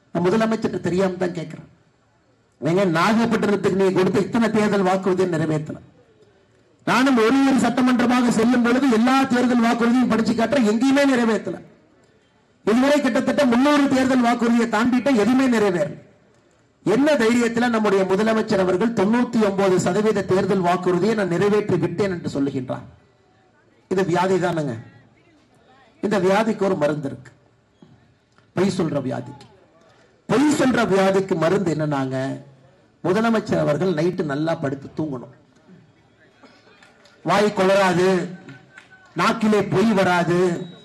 முதலமைச்சர் தெரியாம தான் கேட்கிறேன். நாகப்பட்டினத்துக்கு நீ கொடுத்த இத்தனை தேர்தல் வாக்குறுதியை நிறைவேற்றல. நானும் ஒரு சட்டமன்றமாக செல்லும் பொழுது எல்லா தேர்தல் வாக்குறுதியும் படிச்சு காட்டுறேன், எங்கேயுமே நிறைவேற்றல. இதுவரை கிட்டத்தட்ட 300 தேர்தல் வாக்குறுதியை தாண்டிட்டு எதுவுமே நிறைவேறல. என்ன தைரியத்தில் நம்முடைய முதலமைச்சர் அவர்கள் 99% தேர்தல் வாக்குறுதியை நான் நிறைவேற்றி விட்டேன் என்று சொல்லுகின்றார்? இது வியாதி தானுங்க. இந்த வியாதிக்கு ஒரு மருந்து இருக்கு. பொய் சொல்ற வியாதிக்கு. பொய் சொல்ற வியாதிக்கு மருந்து என்னன்னாங்க, முதலமைச்சர் அவர்கள் நைட்டு நல்லா படுத்து தூங்கணும். வாய் கொளராது, நாக்கிலே பொய் வராது.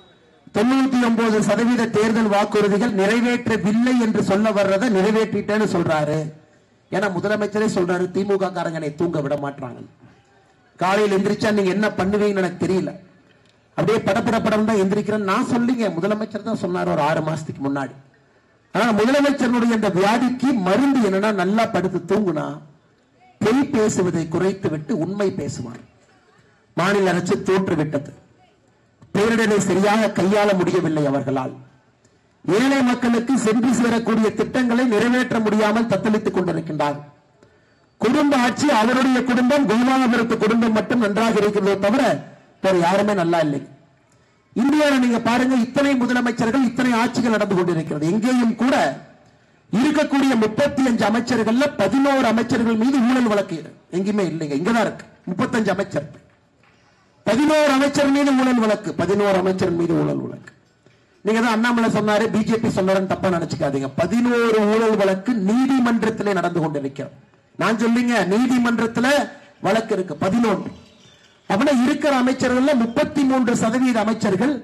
99% தேர்தல் வாக்குறுதிகள் நிறைவேற்றவில்லை என்று சொல்ல வர்றதை நிறைவேற்றிட்டேன்னு சொல்றாரு. ஏன்னா முதலமைச்சரே சொல்றாரு, திமுக காரங்கனை தூங்க விட மாட்டாங்க. காலையில் எந்திரிச்சா நீங்க என்ன பண்ணுவீங்கன்னு எனக்கு தெரியல, அப்படியே படப்படம் தான் எந்திரிக்கிறேன் நான் சொல்லிங்க. முதலமைச்சர் தான் சொன்னார் ஒரு 6 மாசத்துக்கு முன்னாடி. ஆனா முதலமைச்சருடைய இந்த வியாதிக்கு மருந்து என்னன்னா, நல்லா படுத்து தூங்குனா பொய் பேசுவதை குறைத்து விட்டு உண்மை பேசுவார். மாநில அரசு தோற்றுவிட்டது. பேரிடரை சரியாக கையாள முடியவில்லை அவர்களால். ஏழை மக்களுக்கு சென்று சேரக்கூடிய திட்டங்களை நிறைவேற்ற முடியாமல் தத்தளித்துக் கொண்டிருக்கின்றார். குடும்ப ஆட்சி, அவருடைய குடும்பம், கோமாபுரத்து குடும்பம் மட்டும் நன்றாக இருக்கிறதோ தவிர வேற யாருமே நல்லா இல்லை. இந்தியாவில் நீங்க பாருங்க, இத்தனை முதலமைச்சர்கள், இத்தனை ஆட்சிகள் நடந்து கொண்டிருக்கிறது. எங்கேயும் கூட இருக்கக்கூடிய 35 அமைச்சர்கள் 11 அமைச்சர்கள் மீது ஊழல் வழக்கு எங்கேயுமே இல்லைங்க. இங்கதான் இருக்கு 35 அமைச்சர், 11 அமைச்சர் மீது ஊழல் வழக்கு, 11 அமைச்சர் மீது ஊழல் வழக்கு. நீங்க தான் அண்ணாமலை சொன்னாரு, பிஜேபி சொன்னாருன்னு தப்பா நினைச்சுக்காதீங்க. 11 ஊழல் வழக்கு நீதிமன்றத்திலே நடந்து கொண்டிருக்கிறோம். நான் சொல்லிங்க, நீதிமன்றத்தில் வழக்கு இருக்கு 11. அப்படின்னா இருக்கிற அமைச்சர்கள் 33% அமைச்சர்கள்,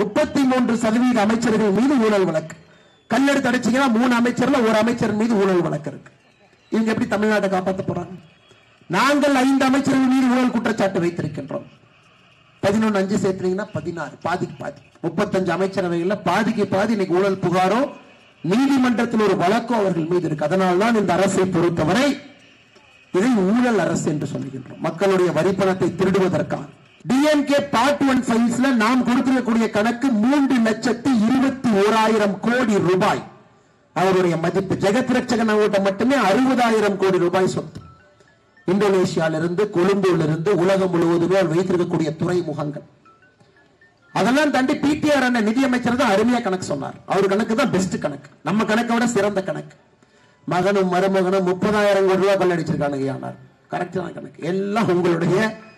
33% அமைச்சர்கள் மீது ஊழல் வழக்கு. கல்லெடுத்து அடைச்சிங்கன்னா 3 அமைச்சர்ல ஒரு அமைச்சர் மீது ஊழல் வழக்கு இருக்கு. இவங்க எப்படி தமிழ்நாட்டை காப்பாற்ற போறாங்க? நாங்கள் 5 அமைச்சர்கள் மீது ஊழல் குற்றச்சாட்டு வைத்திருக்கின்றோம். 11 5 சேர்த்தீங்கன்னா 16, பாதிக்கு பாதி. 35 அமைச்சரவைகள் பாதிக்கு பாதி இன்னைக்கு ஊழல் புகாரோ நீதிமன்றத்தில் ஒரு வழக்கோ அவர்கள் மீது இருக்கு. அதனால்தான் இந்த அரசை பொறுத்தவரை இதை ஊழல் அரசு என்று சொல்லுகின்றோம். மக்களுடைய வரிப்பணத்தை திருடுவதற்காக டிஎன்கே பார்ட் 1 ஃபைல்ஸ்ல நாம் கொடுத்திருக்கக்கூடிய கணக்கு 3,21,000 கோடி ரூபாய் அவருடைய மதிப்பு. ஜெகத் ரட்சகன் அவர்கிட்ட மட்டுமே 60,000 கோடி ரூபாய் சொத்து. இந்தோனேஷியாவிலிருந்து, கொழும்புலிருந்து உலகம் முழுவதுமே வைத்திருக்கக்கூடிய துறைமுகங்கள். அதெல்லாம் தாண்டி பிடிஆர் அண்ணன் நிதியமைச்சர் தான் அருமையா கணக்கு சொன்னார். அவர் கணக்கு தான் பெஸ்ட் கணக்கு, நம்ம கணக்கை விட சிறந்த கணக்கு. மகனும் மருமகனும் 30,000 கோடி ரூபாய் கொள்ளடிச்சிருக்கானுங்க. கரெக்டான கணக்கு. எல்லாம் உங்களுடைய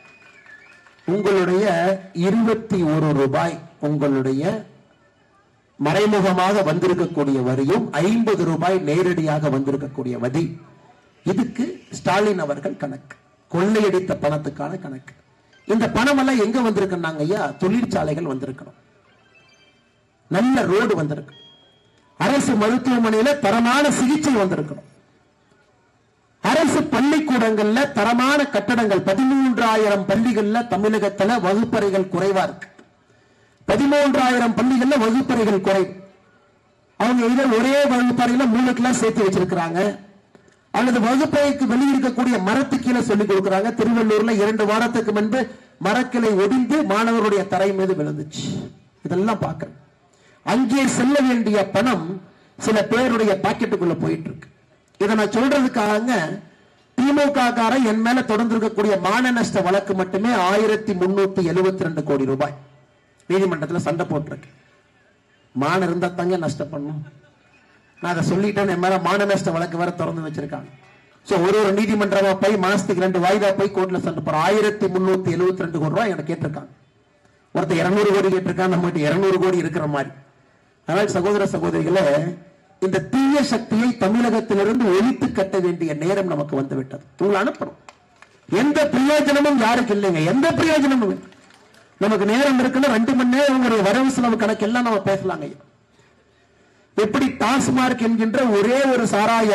21 ரூபாய் உங்களுடைய மறைமுகமாக வந்திருக்கக்கூடிய வரியும் 50 ரூபாய் நேரடியாக வந்திருக்கக்கூடிய வரி. இதுக்கு ஸ்டாலின் அவர்கள் கணக்கு, கொள்ளையடித்த பணத்துக்கான கணக்கு. இந்த பணம் எல்லாம் எங்க வந்திருக்குன்னாங்க ஐயா, தொழிற்சாலைகள் வந்திருக்கணும், நல்ல ரோடு வந்திருக்கு, அரசு மருத்துவமனையில தரமான சிகிச்சை வந்திருக்கணும், அரசு பள்ளிக்கூடங்கள்ல தரமான கட்டடங்கள். 13,000 பள்ளிகள்ல தமிழகத்துல வகுப்பறைகள் குறைவா இருக்கு. 13,000 பள்ளிகள்ல வகுப்பறைகள் குறைவு. அவங்க இதை ஒரே வகுப்பறையில 3 கிளாஸ் சேர்த்து வச்சிருக்கிறாங்க, அல்லது வகுப்பறைக்கு வெளியிருக்கக்கூடிய மரத்து கீழே சொல்லிக் கொடுக்கிறாங்க. திருவள்ளூர்ல 2 வாரத்துக்கு முன்பு மரக்கிளை ஒடிந்து மாணவருடைய தரை மீது விழுந்துச்சு. இதெல்லாம் பார்க்கிறேன். அங்கே செல்ல வேண்டிய பணம் சில பேருடைய பாக்கெட்டுக்குள்ள போயிட்டு இருக்கு. இதை நான் சொல்றதுக்காக திமுக காரன் என் மேல தொடர்ந்து இருக்கக்கூடிய மான நஷ்ட வழக்கு மட்டுமே 1,372 கோடி ரூபாய் நீதிமன்றத்தில் சண்டை போட்டிருக்கு. மான இருந்தா தாங்க நஷ்டம் பண்ணும். நான் அதை சொல்லிட்டேன். என் மேல மான நஷ்ட வழக்கு வேற திறந்து வச்சிருக்காங்க. ஒரு நீதிமன்றமா போய் மாசத்துக்கு 2 வாய்தா போய் கோர்ட்ல சண்டை போற 1,372 கோடி ரூபாய் எனக்கு கேட்டிருக்காங்க. ஒருத்தர் 200 கோடி கேட்டிருக்காங்க, நம்ம 200 கோடி இருக்கிற மாதிரி. அதனால சகோதர சகோதரிகளே, இந்த தீய சக்தியை தமிழகத்திலிருந்து ஒழித்து கட்ட வேண்டிய நேரம் நமக்கு வந்து விட்டது. உங்களை அனுப்பணும். எந்த பிரயோஜனமும் யாருக்கு இல்லைங்க, எந்த பிரயோஜனமும். நமக்கு நேரம் இருக்குன்னு 2 மணி நேரம் உங்களுடைய வரவு செலவு கணக்கு எல்லாம் நம்ம பேசலாங்க. எப்படி டாஸ்மார்க் என்கின்ற ஒரே ஒரு சாராய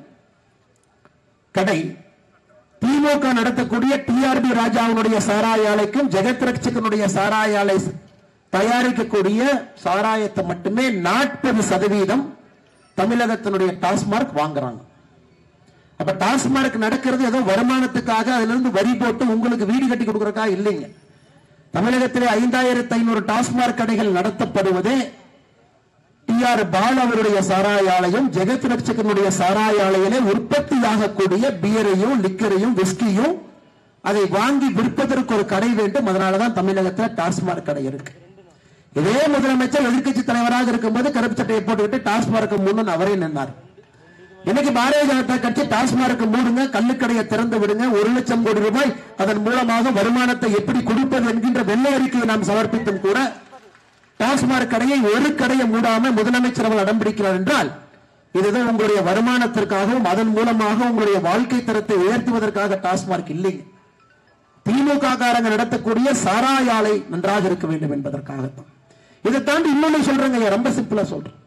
கடை திமுக நடத்தக்கூடிய டிஆர்பி ராஜாவுடைய சாராய ஆலைக்கும் ஜெகத் ரட்சகனுடைய சாராய ஆலை தயாரிக்கக்கூடிய சாராயத்தை மட்டுமே 40% தமிழகத்தினுடைய டாஸ்மார்க் வாங்குறாங்க. அப்ப டாஸ்மார்க் நடக்கிறது ஏதோ வருமானத்துக்காக, அதுல இருந்து வரி போட்டு உங்களுக்கு வீடு கட்டி கொடுக்கறதுக்காக இல்லைங்க. தமிழகத்திலே 5,500 டாஸ்மார்க் கடைகள் நடத்தப்படுவதே டி.ஆர். பாலு அவருடைய சாராய ஆலயம் ஜெகத் ரட்சகனுடைய சாராய ஆலையிலே உற்பத்தியாகக்கூடிய பியரையும் லிக்கரையும் விஸ்கியும் அதை வாங்கி விற்பதற்கு ஒரு கடை வேண்டும். அதனாலதான் தமிழகத்தில் டாஸ்மாக் கடை இருக்கு. இதே முதலமைச்சர் எதிர்கட்சி தலைவராக இருக்கும்போது கருப்பு சட்டையை போட்டுக்கிட்டு டாஸ்மாக் மூணுன்னு அவரே நின்றார். இன்னைக்கு பாரதிய ஜனதா கட்சி டாஸ்மாக் மூடுங்க, கள்ளுக்கடையை திறந்து விடுங்க, 1 லட்சம் கோடி ரூபாய் அதன் மூலமாக வருமானத்தை எப்படி கொடுப்பது என்கின்ற வெள்ளை அறிக்கையை நாம் சமர்ப்பித்தும் கூட டாஸ்மாக் கடையை ஒரு கடையை மூடாம முதலமைச்சர் அவர்கள் அடம்பிடிக்கிறார் என்றால் இதுதான் உங்களுடைய வருமானத்திற்காகவும் அதன் மூலமாக உங்களுடைய வாழ்க்கை தரத்தை உயர்த்துவதற்காக டாஸ்மாக் இல்லைங்க. திமுக காரங்க நடத்தக்கூடிய சாராய ஆலை நன்றாக இருக்க வேண்டும் என்பதற்காகத்தான். இதை தாண்டி இன்னொன்னு சொல்றேங்க, ரொம்ப சிம்பிளா சொல்றேன்.